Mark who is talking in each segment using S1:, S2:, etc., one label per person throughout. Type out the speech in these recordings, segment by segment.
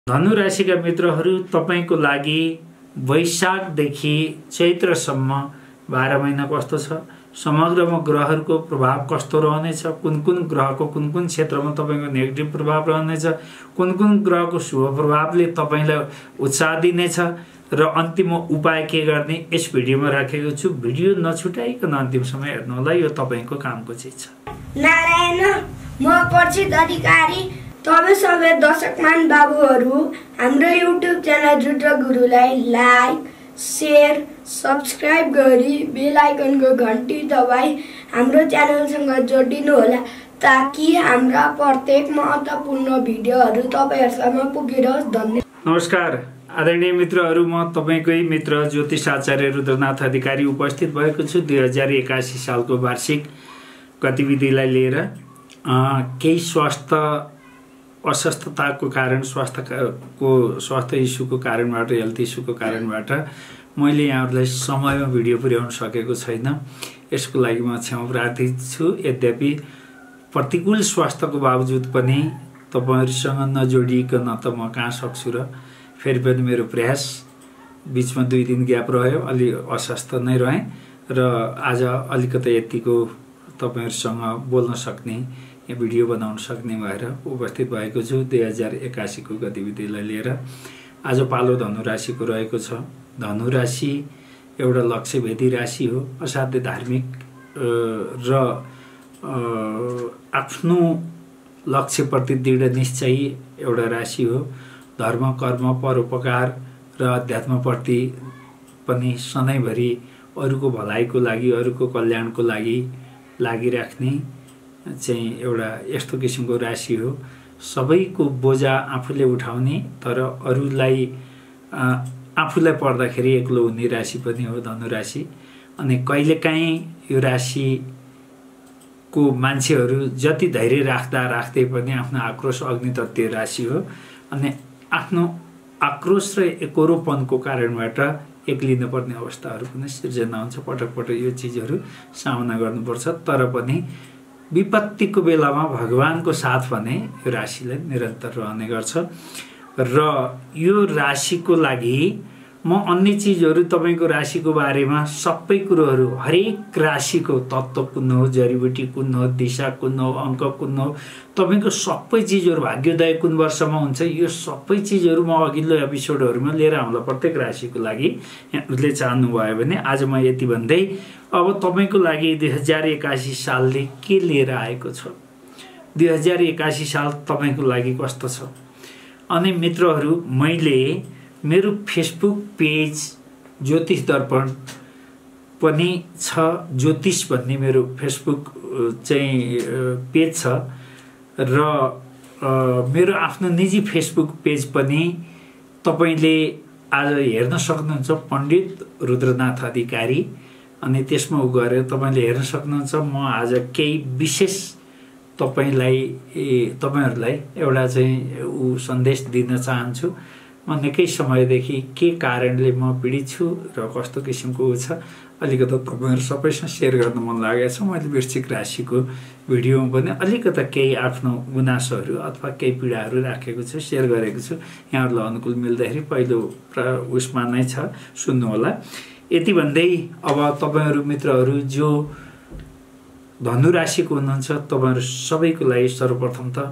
S1: धनु राशिका मित्रहरू तपाईको लागि वैशाखदेखि चैत्रसम्म 12 महिना कस्तो छ, समग्रमा ग्रहहरूको प्रभाव कस्तो रहनेछ, कुन ग्रहको कुन क्षेत्रमा तपाईको नेगेटिभ प्रभाव रहनेछ, कुन ग्रहको शुभ प्रभावले तपाईलाई उत्साह दिनेछ र अन्तिम उपाय के गर्ने यस भिडियोमा राखेको छु। भिडियो नछुटाइकन अन्तिमसम्म हेर्नु होला, यो तपाईको कामको चीज छ।
S2: नारायण, म परिचित अधिकारी तपाईं सबै दर्शकमान बाबुहरू हाम्रो युट्युब च्यानल रुद्र गुरुलाई लाइक, शेयर, सब्स्क्राइब गरी बेल आइकनको घण्टी दबाई हाम्रो च्यानलसँग जोडिनु होला ताकि हाम्रा प्रत्येक महत्त्वपूर्ण भिडियोहरू तपाईहरुसम्म पुगिरहोस्। धन्यवाद।
S1: नमस्कार आदरणीय मित्रहरू, म तपाईकै मित्र ज्योतिष आचार्य रुद्रनाथ अधिकारी उपस्थित भएको छु 2081 सालको वार्षिक गतिविधिलाई लिएर। केही स्वास्थ्य अस्वस्थताको कारण, स्वास्थ्य इस्युको कारणबाट, हेल्थ इस्युको कारणबाट मैले यहाँहरूलाई समयमा भिडियो पुर्याउन सकेको छैन। यसको लागि म क्षमा प्रार्थी छु। यद्यपि प्रतिकूल स्वास्थ्यको बावजुद पनि तपाईहरुसँग नजोडिकन त म कहाँ सक्छु र फेरि पनि मेरो प्रयास, बीचमा 2 दिन ग्याप रह्यो, अलि अस्वस्थ नै रहे र आज अलिकति यतिको तपाईहरुसँग बोल्न सक्ने, भिडियो बनाउन सक्ने भएर उपस्थित भएको छु 2081 को गतिविधिलाई लिएर। आज पालो धनु राशिको रहेको छ। धनु राशि एउटा लक्ष्यभेदी राशि हो, असाध्य धार्मिक र आफ्नो लक्ष्यप्रति दृढ निश्चयी एउटा राशि हो। धर्म, कर्म, परोपकार र अध्यात्मप्रति पनि सधैँभरि अरूको भलाइको लागि, अरूको कल्याणको लागि लागिराख्ने चाहिँ एउटा यस्तो किसिमको राशि हो। सबैको बोझा आफूले उठाउने तर अरूलाई आफूलाई पर्दाखेरि एक्लो हुने राशि पनि हो धनु राशि। अनि कहिलेकाहीँ यो राशिको मान्छेहरू जति धैर्य राख्दै पनि आफ्नो आक्रोश अग्नितत्व राशि हो। अनि आफ्नो आक्रोश र एकोरोपनको कारणबाट एक्लिन पर्ने अवस्थाहरू पनि सिर्जना हुन्छ। पटक पटक यो चिजहरू सामना गर्नुपर्छ, तर पनि विपत्तिको बेलामा भगवानको साथ भने यो राशिलाई निरन्तर रहने गर्छ। र यो राशिको लागि म अन्य चिजहरू तपाईको राशिको बारेमा सबै कुरोहरू, हरेक राशिको तत्त्व कुन हो, जडीबुटी कुन हो, दिशा कुन हो, अङ्क कुन हो, तपाईको सबै चिजहरू, भाग्योदय कुन वर्षमा हुन्छ, यो सबै चिजहरू म अघिल्लो एपिसोडहरूमा लिएर आउँला प्रत्येक राशिको लागि। यहाँहरूले चाहनुभयो भने आज म यति भन्दै अब तपाईको लागि 2081 सालले के लिएर आएको छ, 2081 साल तपाईको लागि कस्तो छ। अनि मित्रहरू, मैले मेरो फेसबुक पेज ज्योतिष दर्पण पनि छ, ज्योतिष भन्ने मेरो फेसबुक चाहिँ पेज छ र मेरो आफ्नो निजी फेसबुक पेज पनि तपाईले आज हेर्न सक्नुहुन्छ, पण्डित रुद्रनाथ अधिकारी। अनि त्यसमा गएर तपाईले हेर्न सक्नुहुन्छ। म आज केही विशेष तपाईहरुलाई एउटा चाहिँ सन्देश दिन चाहन्छु। म निकै समयदेखि के कारणले म पीडित छु र कस्तो किसिमको छ अलिकति तपाईहरु सबैसँग शेयर गर्न मन लागेको छ। मैले वृश्चिक राशिको भिडियोमा पनि अलिकति केही आफ्नो गुनासोहरू अथवा केही पीडाहरू राखेको छु, शेयर गरेको छु। यहाँहरुलाई अनुकूल मिल्दाखेरि पहिलो उसमा नै छ, सुन्नु होला। यति भन्दै अब तपाईहरु मित्रहरू जो धनु राशिको हुनुहुन्छ, तपाईहरु सबैको लागि सर्वप्रथम त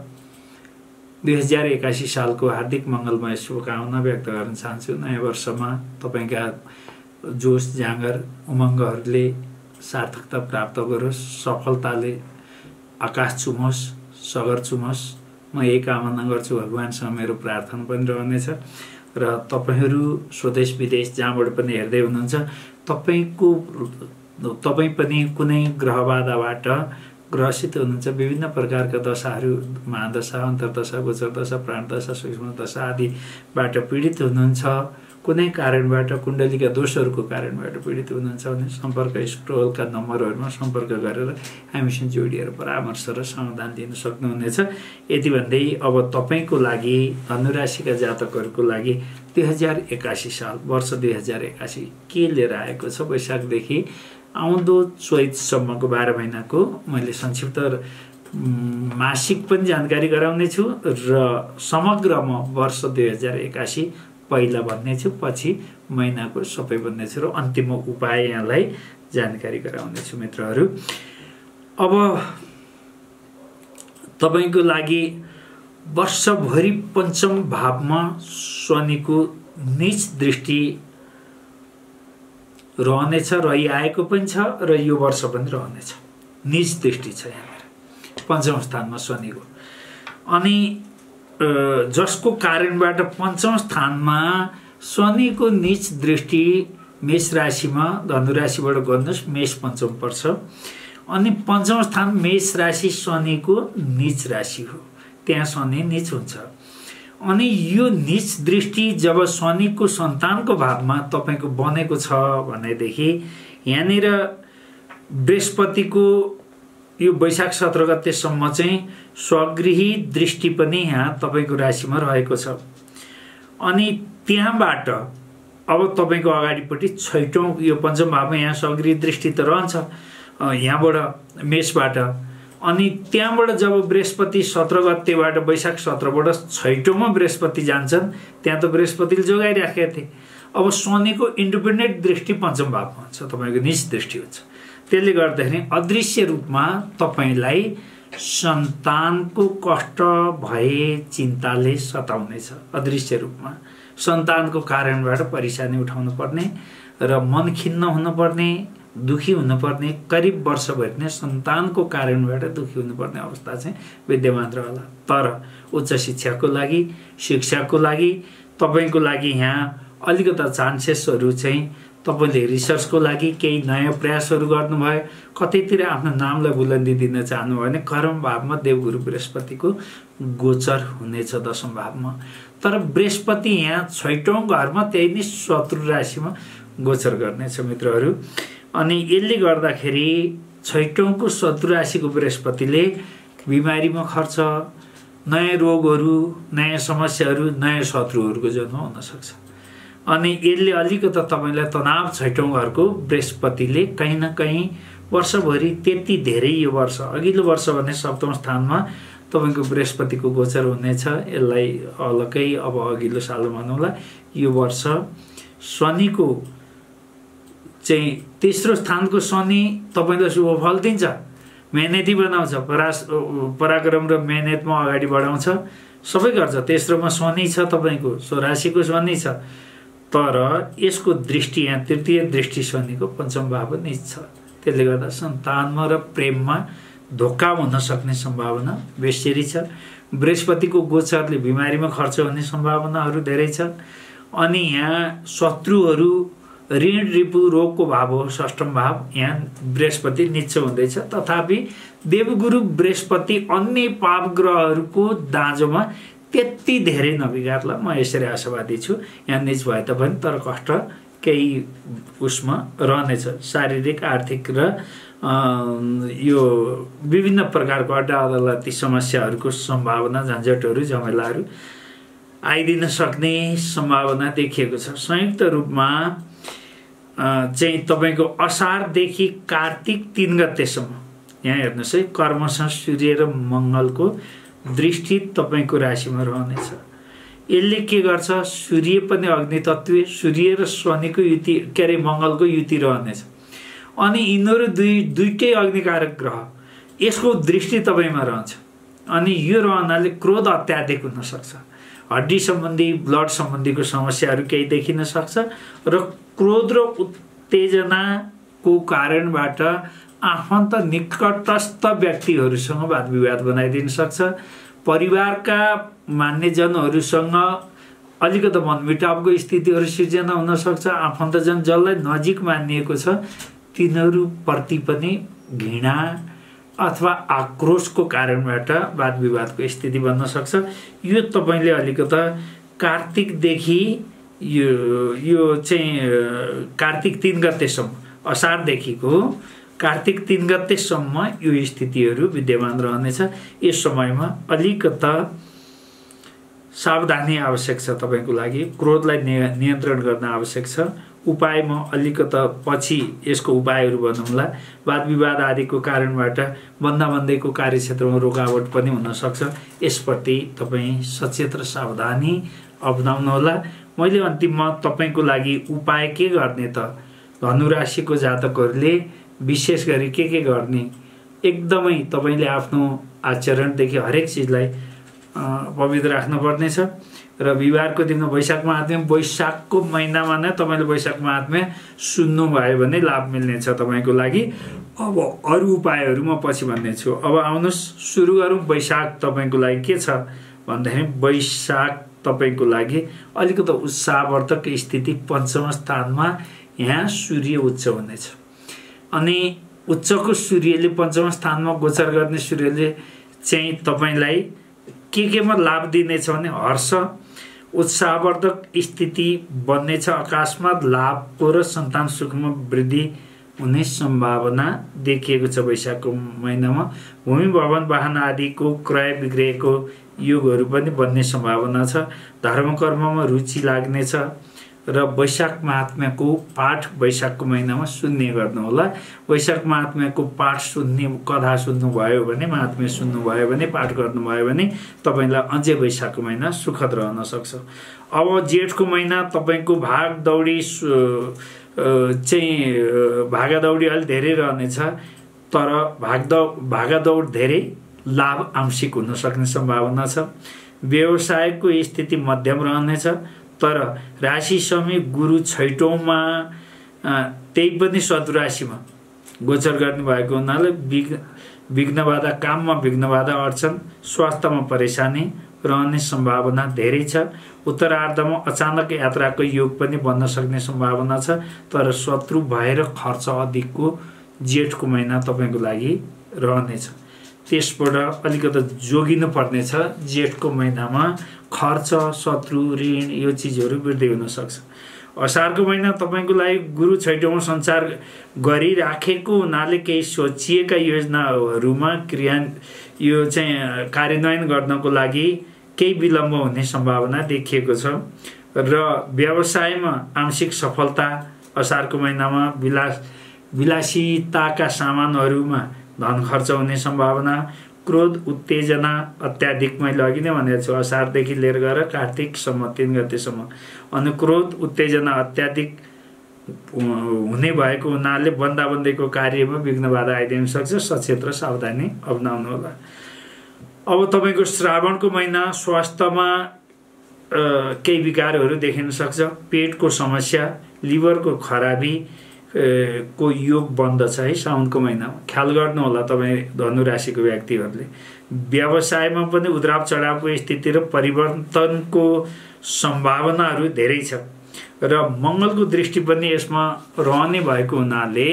S1: 2081 सालको हार्दिक मङ्गलमय शुभकामना व्यक्त गर्न चाहन्छु। नयाँ वर्षमा तपाईका जोश, जाँगर, उमङ्गहरूले सार्थकता प्राप्त गरोस्, सफलताले आकाश चुमोस्, सगर चुमोस्। म यही कामना गर्छु। भगवानसँग मेरो प्रार्थना पनि रहनेछ। र तपाईहरु स्वदेश विदेश जहाँबाट पनि हेर्दै हुनुहुन्छ, तपाई पनि कुनै ग्रहबाधाबाट ग्रसित हुनुहुन्छ। विभिन्न प्रकारका दशाहरू, महादशा, अन्तर्दशा, गोचर दशा, प्राणदशा, सूक्ष्म दशा आदिबाट पीडित हुनुहुन्छ। कुनै कारणबाट कुण्डलीका दोषहरूको कारणबाट पीडित हुनुहुन्छ भने सम्पर्क स्क्रोलका नम्बरहरूमा सम्पर्क गरेर हामीसँग जोडिएर परामर्श र समाधान दिन सक्नुहुनेछ। यति भन्दै अब तपाईको लागि धनु राशिका जातकहरूको लागि 2081 साल वर्ष 2081 के लिएर आएको छ। वैशाखदेखि आउँदो चैतसम्मको 12 महिनाको मैले संक्षिप्त मासिक पनि जानकारी गराउने छु र समग्रमा वर्ष 2081 पहिला भन्ने छु, पछि महिनाको सबै भन्ने छु र अन्तिम उपाय यहाँलाई जानकारी गराउने छु मित्रहरू। अब तपाईको लागि वर्षभरि पञ्चम भावमा शनिको नीच दृष्टि रहनेछ, रहिआएको पनि छ र यो वर्ष पनि रहनेछ। नीच दृष्टि छ यहाँ पञ्चम स्थानमा शनिको, अनि जसको कारणबाट पञ्चम स्थानमा शनिको नीच दृष्टि मेष राशिमा, धनु राशिबाट गर्नुहोस् मेष पञ्चम पर्छ, अनि पञ्चम स्थान मेष राशि शनिको नीच राशि हो, त्यहाँ शनि नीच हुन्छ। अनि यो नीच दृष्टि जब शनिको सन्तानको भावमा तपाईको बनेको छ भनेदेखि यहाँनिर बृहस्पतिको यो वैशाख 17 गतेसम्म चाहिँ स्वगृही दृष्टि पनि यहाँ तपाईको राशिमा रहेको छ। अनि त्यहाँबाट अब तपाईको अगाडिपट्टि छैटौं यो पञ्चम भावमा यहाँ स्वगृही दृष्टि त रहन्छ यहाँबाट मेषबाट, अनि त्यहाँबाट जब बृहस्पति 17 गतेबाट वैशाख 17बाट छैटौंमा बृहस्पति जान्छन्, त्यहाँ त बृहस्पतिले जोगाइराखेका थिए। अब शनिको इन्डिपेन्डेन्ट दृष्टि पञ्चम भावमा हुन्छ, तपाईको नीच दृष्टि हुन्छ। त्यसले गर्दाखेरि अदृश्य रूपमा तपाईलाई सन्तानको कष्ट भए चिन्ताले सताउनेछ। अदृश्य रूपमा सन्तानको कारणबाट परेशानी उठाउनु पर्ने र मन खिन्न हुनुपर्ने, दुखी हुनुपर्ने, करिब वर्षभरि नै सन्तानको कारणबाट दुखी हुनुपर्ने अवस्था चाहिँ विद्यमान रहला। तर उच्च शिक्षाको लागि, शिक्षाको लागि तपाईको लागि यहाँ अलिकता चान्सेसहरू चाहिँ तपाईले रिसर्चको लागि केही नयाँ प्रयासहरू गर्नुभयो, कतैतिर आफ्नो नामलाई बुलन्दी दिन चाहनुभयो भने कर्म भावमा देवगुरु बृहस्पतिको गोचर हुनेछ 10औं भावमा। तर बृहस्पति यहाँ छैटौं घरमा त्यही नै शत्रु राशिमा गोचर गर्नेछ मित्रहरू। अनि यसले गर्दाखेरि छैटौंको शत्रु राशिको बृहस्पतिले बिमारीमा खर्च, नयाँ रोगहरू, नयाँ समस्याहरू, नयाँ शत्रुहरूको जन्म हुन सक्छ। अनि यसले अलिकता तपाईलाई तनाव छैटौं घरको बृहस्पतिले कहीं न कहीं वर्षभरि त्यति धेरै यो वर्ष अघिल्लो वर्ष भने सप्तम स्थानमा तपाईको बृहस्पतिको गोचर हुनेछ। यसलाई अलग्गै अब अघिल्लो साल भनौँला। यो वर्ष शनिको चाहिँ तेस्रो स्थानको शनि तपाईलाई शुभ फल दिन्छ, मेहनती बनाउँछ, पराक्रम र मेहनतमा अगाडि बढाउँछ, सबै गर्छ। तेस्रोमा शनि छ, तपाईको स्वराशिको शनि छ, तर यसको दृष्टि यहाँ तृतीय दृष्टि शनिको पञ्चम भाव नीच छ। त्यसले गर्दा सन्तानमा र प्रेममा धोका हुन सक्ने सम्भावना बेसी छ। बृहस्पतिको गोचरले बिमारीमा खर्च हुने सम्भावनाहरू धेरै छ। अनि यहाँ शत्रुहरू, ऋण रिपु रोगको भाव हो षष्ठम भाव, यहाँ बृहस्पति नीच हुँदैछ। तथापि देवगुरु बृहस्पति अन्य पाप ग्रहहरूको दाँजोमा त्यति धेरै नबिगार्ला, म यसरी आशावादी छु। यहाँ नीच भए तापनि तर कष्ट केही उसमा रहनेछ, शारीरिक, आर्थिक र यो विभिन्न प्रकारको अड्डा अदालती समस्याहरूको सम्भावना, झन्झटहरू, झमेलाहरू आइदिन सक्ने सम्भावना देखिएको छ। संयुक्त रूपमा चाहिँ तपाईको असारदेखि कार्तिक 3 गतेसम्म यहाँ हेर्नुहोस् है, कर्मसँग सूर्य र मङ्गलको दृष्टि तपाईको राशिमा रहनेछ। यसले के गर्छ, सूर्य पनि अग्नि तत्त्व, सूर्य र शनिको युति के अरे मङ्गलको युति रहनेछ। अनि यिनीहरू दुईटै अग्निकारक ग्रह, यसको दृष्टि तपाईमा रहन्छ। अनि यो रहनाले क्रोध अत्याधिक हुन सक्छ, हड्डी सम्बन्धी, ब्लड सम्बन्धीको समस्याहरू केही देखिन सक्छ र क्रोध र उत्तेजनाको कारणबाट आफन्त निकटस्थ व्यक्तिहरूसँग वाद विवाद बनाइदिन सक्छ। परिवारका मान्यजनहरूसँग अलिकति मनमुटावको स्थितिहरू सिर्जना हुन सक्छ। आफन्तजन जसलाई नजिक मानिएको छ तिनीहरूप्रति पनि घृणा अथवा आक्रोशको कारणबाट वाद विवादको स्थिति बन्न सक्छ। यो तपाईले अलिकता कार्तिकदेखि यो चाहिँ कार्तिक 3 गतेसम्म, असारदेखिको कार्तिक 3 गतेसम्म यो स्थितिहरू विद्यमान रहनेछ। यस समयमा अलिकता सावधानी आवश्यक छ तपाईको लागि। क्रोधलाई नियन्त्रण गर्न आवश्यक छ। उपाय म अलिकता पछि यसको उपायहरू बनाउँला। वाद विवाद आदिको कारणबाट बन्दाबन्दीको कार्यक्षेत्रमा रोकावट पनि हुन सक्छ। यसप्रति तपाईँ सचेत र सावधानी अपनाउनुहोला। मैले अन्तिममा तपाईँको लागि उपाय के गर्ने त, धनु राशिको जातकहरूले विशेष गरी के गर्ने, एकदमै तपाईँले आफ्नो आचरणदेखि हरेक चिजलाई पवित्र राख्नुपर्नेछ। र बिहिबारको दिनमा वैशाख महात्म्य, वैशाखको महिनामा नै तपाईँले वैशाख महात्म्य सुन्नुभयो भने लाभ मिल्नेछ तपाईँको लागि। अब अरू उपायहरू म पछि भन्नेछु। अब आउनुहोस् सुरु गरौँ। वैशाख तपाईँको लागि के छ भन्दाखेरि वैशाख तपाईँको लागि अलिकति उत्साहवर्धक स्थिति, पञ्चम स्थानमा यहाँ सूर्य उच्च हुनेछ। अनि उच्चको सूर्यले पञ्चम स्थानमा गोचर गर्ने सूर्यले चाहिँ तपाईँलाई केमा लाभ दिनेछ भने हर्ष, उत्साहवर्धक स्थिति बन्नेछ, अकस्मात लाभको र सन्तान सुखमा वृद्धि हुने सम्भावना देखिएको छ। वैशाखको महिनामा भूमि भवन वाहन आदिको क्रय विक्रयको योगहरू पनि बन्ने सम्भावना छ। धर्म कर्ममा रुचि लाग्नेछ र वैशाख महात्म्यको पाठ वैशाखको महिनामा सुन्ने गर्नुहोला। वैशाख महात्म्यको पाठ सुन्ने, कथा सुन्नुभयो भने, महात्म्य सुन्नुभयो भने, पाठ गर्नुभयो भने तपाईँलाई अझै वैशाखको महिना सुखद रहन सक्छ। अब जेठको महिना तपाईँको भागदौडी चाहिँ भागादौडी अलि धेरै रहनेछ, तर भागादौड धेरै लाभ आंशिक हुन सक्ने सम्भावना छ। व्यवसायको स्थिति मध्यम रहनेछ, तर राशि समय गुरु छैटौँमा, त्यही पनि शत्रु राशिमा गोचर गर्ने भएको हुनाले विघ्न बाधा, काममा विघ्न बाधा, अडचन, स्वास्थ्यमा परेशानी रहने सम्भावना धेरै छ। उत्तरार्धमा अचानक यात्राको योग पनि बन्न सक्ने सम्भावना छ, तर शत्रु भएर खर्च अधिकको जेठको महिना तपाईँको लागि रहनेछ। त्यसबाट अलिकति जोगिनु पर्नेछ। जेठको महिनामा खर्च, शत्रु, ऋण यो चिजहरू वृद्धि हुन सक्छ। असारको महिना तपाईँको लागि गुरु छैटौँमा सञ्चार गरिराखेको हुनाले केही सोचिएका योजनाहरूमा यो चाहिँ कार्यान्वयन गर्नको लागि केही विलम्ब हुने सम्भावना देखिएको छ। र व्यवसायमा आंशिक सफलता, असारको महिनामा विलासिताका सामानहरूमा धन खर्च हुने सम्भावना, क्रोध, उत्तेजना अत्याधिक, मैले अघि नै भनेको छु असारदेखि लिएर गएर कार्तिकसम्म 3 गतेसम्म, अनि क्रोध उत्तेजना अत्याधिक हुने भएको हुनाले बन्दाबन्दीको कार्यमा विघ्न बाधा आइदिन सक्छ। सचेत र सावधानी अपनाउनु होला। अब तपाईँको श्रावणको महिना स्वास्थ्यमा केही विकारहरू देखिन सक्छ। पेटको समस्या, लिभरको खराबी को योग बन्दछ है साउनको महिनामा। ख्याल गर्नु होला तपाईँ धनु राशिको व्यक्तिहरूले। व्यवसायमा पनि उद्राव चढावको स्थिति र परिवर्तनको सम्भावनाहरू धेरै छ र मङ्गलको दृष्टि पनि यसमा रहने भएको हुनाले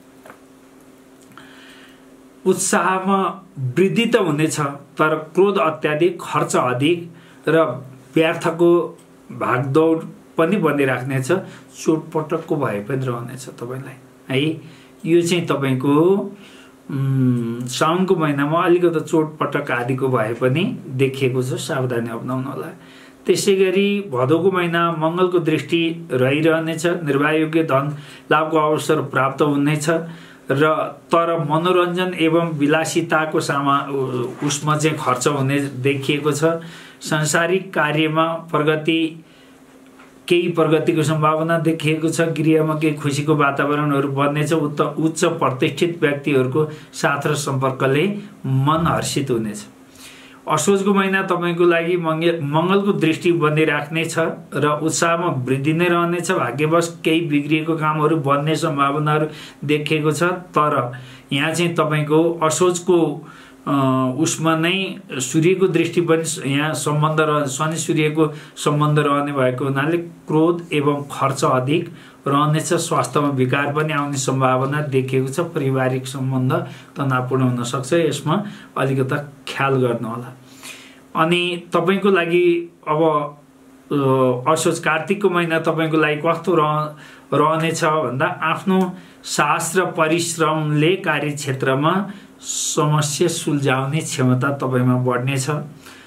S1: उत्साहमा वृद्धि त हुनेछ, तर क्रोध अत्याधिक, खर्च अधिक र व्यर्थको भागदौड पनि बनिराख्नेछ। चोटपटकको भए पनि रहनेछ तपाईँलाई है। यो चाहिँ तपाईँको साउनको महिनामा अलिकति चोटपटक आदिको भए पनि देखिएको छ, सावधानी अपनाउनु होला। त्यसै गरी भदौको महिना मङ्गलको दृष्टि रहिरहनेछ। निर्वाहयोग्य धन लाभको अवसर प्राप्त हुनेछ र तर मनोरञ्जन एवं विलासिताको उसमा चाहिँ खर्च हुने देखिएको छ। सांसारिक कार्यमा केही प्रगतिको सम्भावना देखिएको छ। गृहमा केही खुसीको वातावरणहरू बन्नेछ। उच्च प्रतिष्ठित व्यक्तिहरूको साथ र सम्पर्कले मन हर्षित हुनेछ। असोजको महिना तपाईँको लागि मङ्गलको दृष्टि बनिराख्नेछ र उत्साहमा वृद्धि नै रहनेछ। भाग्यवश केही बिग्रिएको कामहरू बन्ने सम्भावनाहरू देखिएको छ, तर यहाँ चाहिँ तपाईँको असोजको उसमा नै सूर्यको दृष्टि पनि यहाँ सम्बन्ध शनि सूर्यको सम्बन्ध रहने भएको हुनाले क्रोध एवं खर्च अधिक रहनेछ। स्वास्थ्यमा विकार पनि आउने सम्भावना देखिएको छ। पारिवारिक सम्बन्ध तनावपूर्ण हुन सक्छ, यसमा अलिकता ख्याल गर्नु होला। अनि तपाईँको लागि अब असोज कार्तिकको महिना तपाईँको लागि कस्तो रहनेछ भन्दा आफ्नो साहस र परिश्रमले कार्यक्षेत्रमा समस्या सुल्झाउने क्षमता तपाईँमा बढ्नेछ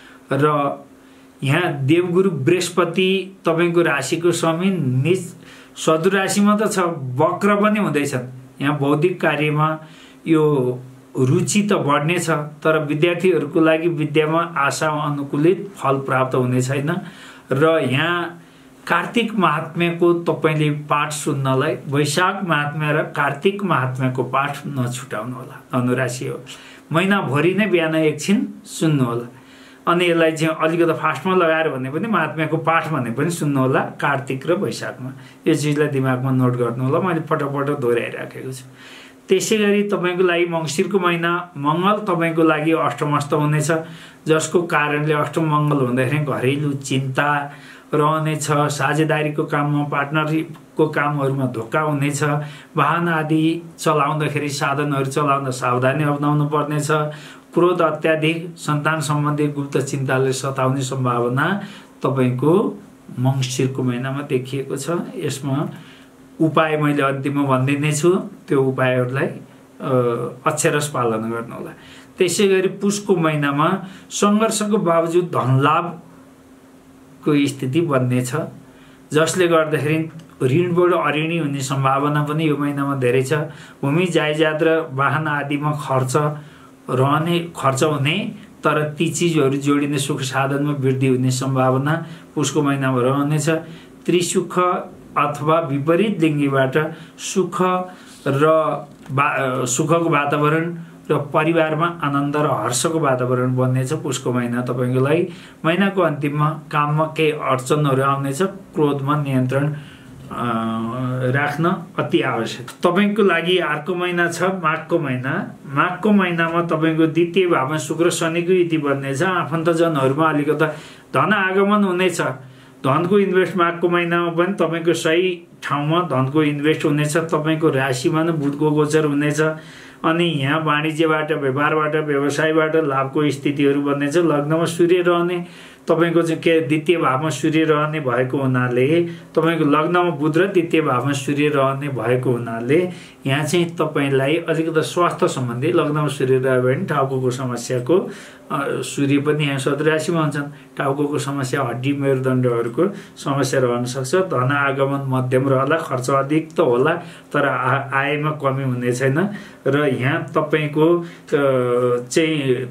S1: र यहाँ देवगुरु बृहस्पति तपाईँको राशिको स्वामी निज सदु राशिमा त छ, वक्र पनि हुँदैछन्। यहाँ बौद्धिक कार्यमा यो रुचि त बढ्नेछ, तर विद्यार्थीहरूको लागि विद्यामा आशा अनुकूलित फल प्राप्त हुने छैन। र यहाँ कार्तिक महात्म्यको तपाईँले पाठ सुन्नलाई वैशाख महात्म्य र कार्तिक महात्म्यको पाठ नछुटाउनु होला। धनुराशि हो, महिनाभरि नै बिहान एकछिन सुन्नु होला। अनि यसलाई चाहिँ अलिकति फास्टमा लगाएर भने पनि महात्म्यको पाठ भने पनि सुन्नु होला कार्तिक र वैशाखमा। यो चिजलाई दिमागमा नोट गर्नु होला, मैले पटक दोहोऱ्याइराखेको छु। त्यसै गरी तपाईँको लागि मङ्सिरको महिना मङ्गल तपाईँको लागि अष्टमस्त हुनेछ, जसको कारणले अष्टम मङ्गल हुँदाखेरि घरेलु चिन्ता रहनेछ, साझेदारीको काममा पार्टनरको कामहरूमा धोका हुनेछ, वाहन आदि चलाउँदाखेरि साधनहरू चलाउँदा सावधानी अपनाउनु पर्नेछ, क्रोध अत्याधिक, सन्तान सम्बन्धी गुप्त चिन्ताले सताउने सम्भावना तपाईँको मङ्सिरको महिनामा देखिएको छ। यसमा उपाय मैले अन्तिममा भनिदिने छु, त्यो उपायहरूलाई अक्षरश पालन गर्नु होला। त्यसै गरी पुसको महिनामा सङ्घर्षको बावजुद धनलाभको स्थिति बन्नेछ, जसले गर्दाखेरि ऋणबाट अऋणी हुने सम्भावना पनि यो महिनामा धेरै छ। भूमि जायजात र वाहन आदिमा खर्च हुने, तर ती चिजहरू जोडिने सुख साधनमा वृद्धि हुने सम्भावना पुसको महिनामा रहनेछ। त्रिसुख अथवा विपरीत लिङ्गीबाट सुखको वातावरण र परिवारमा आनन्द र हर्षको वातावरण बन्नेछ पुसको महिना तपाईँको लागि। महिनाको अन्तिममा काममा केही अडचनहरू आउनेछ, क्रोधमा नियन्त्रण राख्न अति आवश्यक। तपाईँको लागि अर्को महिना छ माघको महिना। माघको महिनामा तपाईँको द्वितीय भावमा शुक्र शनिको युति बन्नेछ। आफन्तजनहरूमा अलिकति धन आगमन हुनेछ। धनको इन्भेस्ट माघको महिनामा पनि तपाईँको सही ठाउँमा धनको इन्भेस्ट हुनेछ। तपाईँको राशिमा नै बुधको गोचर हुनेछ। अनि यहाँ वाणिज्यबाट, व्यापारबाट, व्यवसायबाट लाभको स्थितिहरू बन्नेछ। लग्नमा सूर्य रहने, तपाईँको चाहिँ के द्वितीय भावमा सूर्य रहने भएको हुनाले, तपाईँको लग्नमा बुध र द्वितीय भावमा सूर्य रहने भएको हुनाले यहाँ चाहिँ तपाईँलाई अलिकति स्वास्थ्य सम्बन्धी, लग्नमा सूर्य रह्यो भने टाउको समस्याको, सूर्य पनि यहाँ सदुराशिमा हुन्छन्, टाउको समस्या, हड्डी मेरुदण्डहरूको समस्या रहन सक्छ। धन आगमन मध्यम रहला, खर्च अधिक त होला तर आयमा कमी हुने छैन। र यहाँ तपाईँको चाहिँ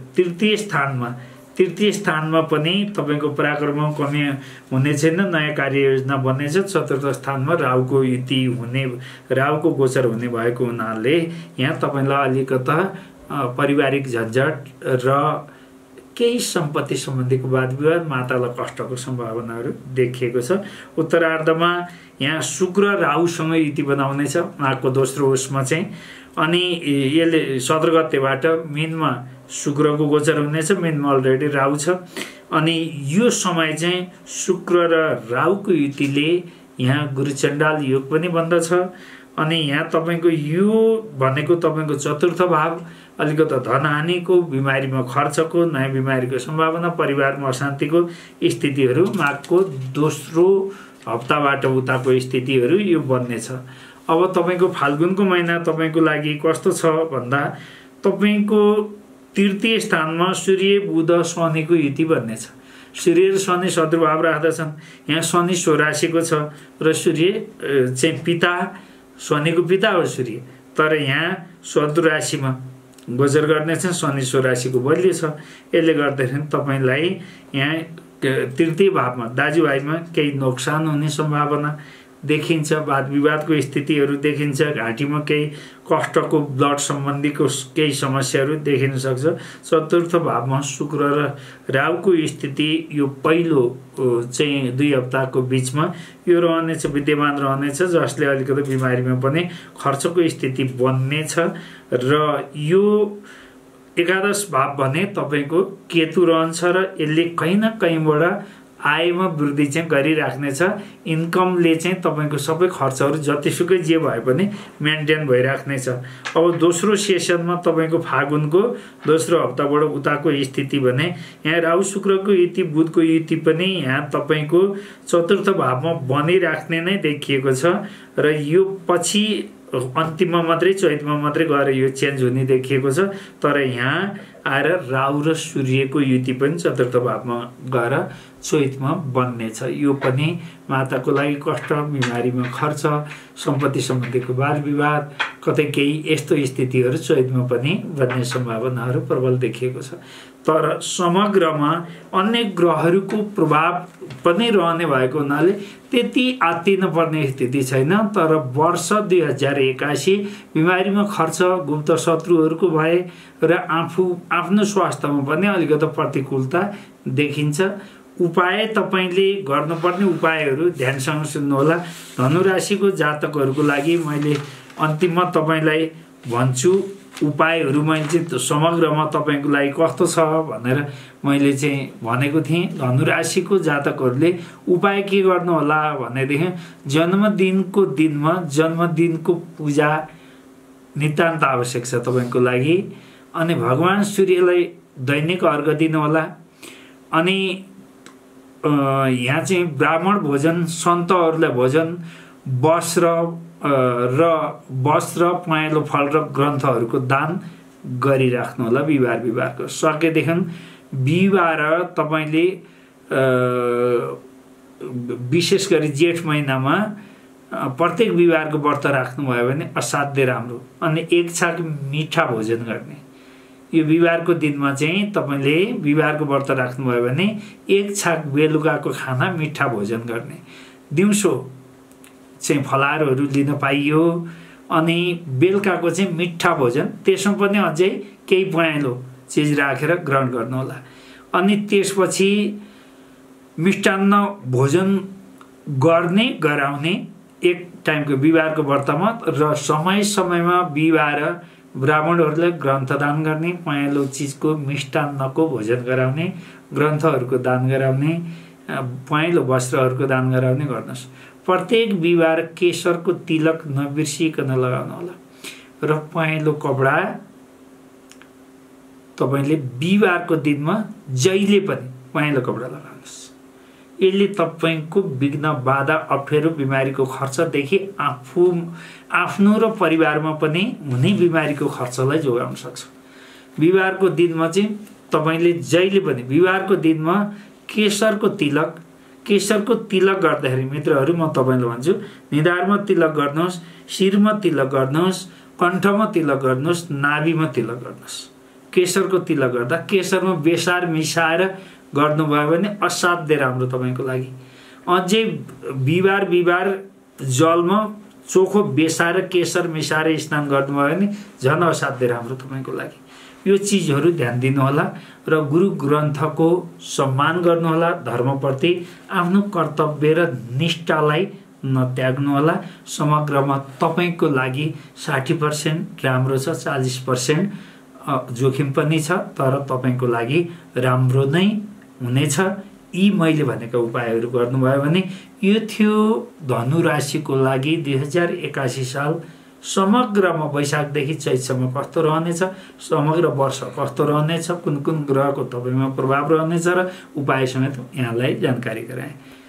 S1: तृतीय स्थानमा पनि तपाईँको पराक्रममा कमी हुने छैन, नयाँ कार्ययोजना बन्नेछ। चतुर्थ स्थानमा राहुको युति हुने, राहुको गोचर हुने भएको हुनाले यहाँ तपाईँलाई अलिकता पारिवारिक झन्झट र केही सम्पत्ति सम्बन्धीको वाद विवाद, मातालाई कष्टको सम्भावनाहरू देखिएको छ। उत्तरार्धमा यहाँ शुक्र राहुसँग युति बनाउनेछ माघको दोस्रो उसमा चाहिँ। अनि यसले 17 गतेबाट मीनमा शुक्रको गोचर हुनेछ, मीनमा अलरेडी राहु छ। अनि यो समय चाहिँ शुक्र र राहुको युतिले यहाँ गुरुचण्डाल योग पनि बन्दछ। अनि यहाँ तपाईँको यो भनेको तपाईँको चतुर्थ भाव, अलिकति धनहानिको, बिमारीमा खर्चको, नयाँ बिमारीको सम्भावना, परिवारमा अशान्तिको स्थितिहरू माघको दोस्रो हप्ताबाट उताको स्थितिहरू यो बन्नेछ। अब तपाईँको फाल्गुनको महिना तपाईँको लागि कस्तो छ भन्दा तपाईँको तृतीय स्थानमा सूर्य बुध शनिको युति बन्नेछ। सूर्य र शनि शत्रुभाव राख्दछन्। यहाँ शनि स्वराशिको छ र सूर्य चाहिँ पिता, शनिको पिता हो सूर्य, तर यहाँ शत्रुराशिमा गोचर गर्नेछ। शनि स्वराशिको बलियो छ। यसले गर्दाखेरि तपाईँलाई यहाँ तृतीय भावमा दाजुभाइमा केही नोक्सान हुने सम्भावना देखिन्छ, वाद विवादको स्थितिहरू देखिन्छ, घाँटीमा केही कष्टको, ब्लड सम्बन्धीको केही समस्याहरू देखिन सक्छ। चतुर्थ भावमा शुक्र र राहुको स्थिति यो पहिलो चाहिँ 2 हप्ताको बिचमा यो रहनेछ, विद्यमान रहनेछ, जसले अलिकति बिमारीमा पनि खर्चको स्थिति बन्नेछ। र यो एकादश भाव भने तपाईँको केतु रहन्छ र यसले कहीँ न कहीँबाट आयमा वृद्धि चाहिँ गरिराख्नेछ। इन्कमले चाहिँ तपाईँको सबै खर्चहरू जतिसुकै जे भए पनि मेन्टेन भइराख्नेछ। अब दोस्रो सेसनमा तपाईँको फागुनको दोस्रो हप्ताबाट उताको स्थिति भने यहाँ राहु शुक्रको युति, बुधको युति पनि यहाँ तपाईँको चतुर्थ भावमा बनिराख्ने नै देखिएको छ। र यो पछि अन्तिममा मात्रै चैतमा मात्रै गएर यो चेन्ज हुने देखिएको छ। तर यहाँ आएर राहु र सूर्यको युति पनि चतुर्थ भावमा गएर चैतमा बन्नेछ। यो पनि माताको लागि कष्ट, बिमारीमा खर्च, सम्पत्ति सम्बन्धीको वाद विवाद, कतै केही यस्तो स्थितिहरू चैतमा पनि बन्ने सम्भावनाहरू प्रबल देखिएको छ। तर समग्रमा अन्य ग्रहहरूको प्रभाव पनि रहने भएको हुनाले त्यति आत्तिन पर्ने स्थिति छैन। तर वर्ष 2081 बिमारीमा खर्च, गुप्त शत्रुहरूको भए र आफ्नो स्वास्थ्यमा पनि अलिकति प्रतिकूलता देखिन्छ। उपाय तपाईले गर्नुपर्ने उपायहरू ध्यानसँग सुन्नुहोला। धनुराशिको जातकहरूको लागि मैले अन्तिममा तपाईलाई भन्छु उपायहरू। मैले चाहिँ समग्रमा तपाईको लागि कस्तो छ भनेर मैले चाहिँ भनेको थिएँ। धनुराशिको जातकहरूले उपाय के गर्नु होला भनेदेखि जन्मदिनको दिनमा जन्मदिनको पूजा नितान्त आवश्यक छ तपाईको लागि। अनि भगवान सूर्यलाई दैनिक अर्घ दिनु होला। अनि यहाँ चाहिँ ब्राह्मण भोजन, सन्तहरूलाई भोजन, वस्त्र, पहेँलो फल र ग्रन्थहरूको दान गरिराख्नु होला बिहिबारको। सकेदेखि बिहिबार तपाईले विशेष गरी जेठ महिनामा प्रत्येक बिहिबारको व्रत राख्नुभयो भने असाध्यै राम्रो। अनि एक छाक मिठा भोजन गर्ने। यो बिहिबारको दिनमा चाहिँ तपाईले बिहिबारको व्रत राख्नुभयो भने एक छाक बेलुकाको खाना मिठा भोजन गर्ने। दिउँसो चाहिँ फलाहारहरू लिन पाइयो। अनि बेलुकाको चाहिँ मिठा भोजन, त्यसमा पनि अझै केही पहेँलो चिज राखेर ग्रहण गर्नु होला। अनि त्यसपछि मिष्टान्न भोजन गर्ने गराउने एक टाइमको बिहिबारको व्रतमा। र समय समयमा बिहिबार ब्राह्मणहरूलाई ग्रन्थदान गर्ने, पहेँलो चिजको मिष्टान्नको भोजन गराउने, ग्रन्थहरूको दान गराउने, पहेँलो वस्त्रहरूको दान गराउने गर्नुहोस्। प्रत्येक बिहिबार केशरको तिलक नबिर्सिकन लगाउनु होला। र पहेँलो कपडा तपाईले बिहिबारको दिनमा जहिले पनि पहेँलो कपडा लगाउनुहोस्। यसले तपाईको विघ्न, बाधा, अप्ठ्यारो, बिमारीको खर्चदेखि आफ्नो र परिवारमा पनि हुने बिमारीको खर्चलाई जोगाउन सक्छ। बिहिबारको दिनमा चाहिँ तपाईले जहिले पनि बिहिबारको दिनमा केशरको तिलक गर्दाखेरि मित्रहरू म तपाईलाई भन्छु, निधारमा तिलक गर्नुहोस्, शिरमा तिलक गर्नुहोस्, कण्ठमा तिलक गर्नुहोस्, नाभिमा तिलक गर्नुहोस्। केशरको तिलक गर्दा केशरमा बेसार मिसाएर गर्नुभयो भने असाध्यै राम्रो तपाईको लागि। अझै बिहिबार जलमा चोखो बेसाएर केशर मिसाएर स्नान गर्नुभयो भने झन् असाध्यै राम्रो तपाईको लागि। यो चिजहरू ध्यान दिनुहोला। र गुरु ग्रन्थको सम्मान गर्नुहोला। धर्मप्रति आफ्नो कर्तव्य र निष्ठालाई नत्याग्नुहोला। समग्रमा तपाईको लागि 60% राम्रो छ, 40% जोखिम पनि छ। तर तपाईको लागि राम्रो नै हुनेछ। यी मैले भनेका उपायहरू गर्नुभयो भने यो थियो धनु राशिको लागि 2081 साल समग्रमा वैशाखदेखि चैतसम्म कस्तो रहनेछ, समग्र वर्ष कस्तो रहनेछ, कुन कुन ग्रहको तपाईमा प्रभाव रहनेछ र उपाय समेत यहाँलाई जानकारी गराएँ।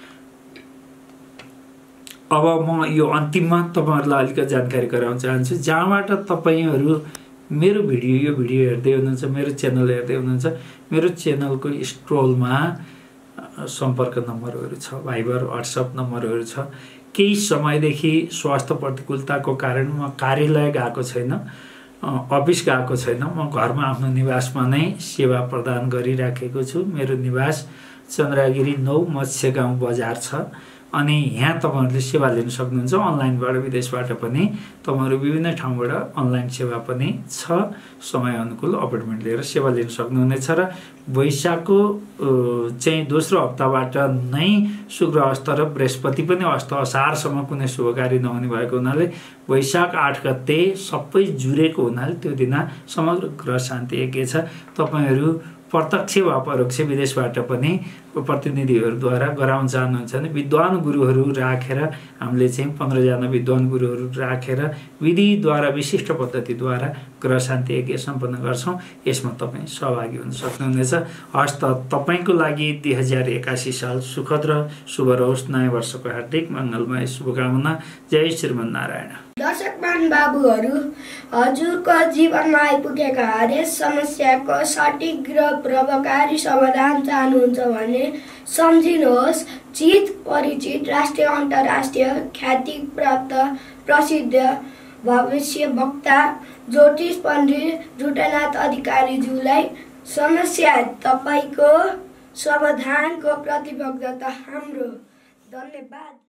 S1: अब म यो अन्तिममा तपाईहरुलाई अलिकति जानकारी गराउन चाहन्छु। जहाँबाट तपाईहरु मेरो यो भिडियो हेर्दै हुनुहुन्छ, मेरो च्यानल हेर्दै हुनुहुन्छ, मेरो च्यानलको स्क्रोलमा सम्पर्क नम्बरहरू छ, भाइबर, व्हाट्सएप नम्बरहरू छ। केही समयदेखि स्वास्थ्य प्रतिकूलताको कारण म कार्यालय गएको छैन, अफिस गएको छैन। म घरमा आफ्नो निवासमा नै सेवा प्रदान गरिराखेको छु। मेरो निवास चन्द्रगिरी 9 मत्स्य गाउँ बजार छ। अनि यहाँ तपाईहरुले सेवा लिन सक्नुहुन्छ। अनलाइनबाट, विदेशबाट पनि तपाईहरु विभिन्न ठाउँबाट अनलाइन सेवा पनि छ। समय अनुकूल अपॉइन्टमेन्ट लिएर सेवा लिन सक्नुहुनेछ। र वैशाखको चाहिँ दोस्रो हप्ताबाट नै शुक्र अस्त र बृहस्पति पनि अस्त, असारसम्म कुनै शुभ कार्य नहुने भएको हुनाले वैशाख 8 गते सबै जुरेको हुनाले त्यो दिन समग्र ग्रह शान्ति यज्ञ छ। तपाईहरु प्रत्यक्ष वा परोक्ष विदेशबाट पनि प्रतिनिधिहरूद्वारा गराउन चाहनुहुन्छ भने विद्वान गुरुहरू राखेर हामीले चाहिँ 15 जना विद्वान गुरुहरू राखेर विधिद्वारा, विशिष्ट पद्धतिद्वारा ग्रह शान्ति यज्ञ सम्पन्न गर्छौं। यसमा तपाईं सहभागी हुन सक्नुहुनेछ। हस्त तपाईको लागि 2081 साल सुखद र शुभ रहोस्। नयाँ वर्षको हार्दिक मंगलमय शुभकामना। जय श्रीमन नारायण।
S2: दर्शक दशकमान बाबुहरू, हजुरको जीवनमा आइपुगेका हरेक समस्याको सटिक र प्रभावकारी समाधान चाहनुहुन्छ भने सम्झिनुहोस्। चित परिचित राष्ट्रिय अन्तर्राष्ट्रिय ख्याति प्राप्त प्रसिद्ध भविष्य वक्ता ज्योतिष पण्डित जुटनाथ अधिकारीज्यूलाई समस्या तपाईँको समाधानको प्रतिबद्धता हाम्रो। धन्यवाद।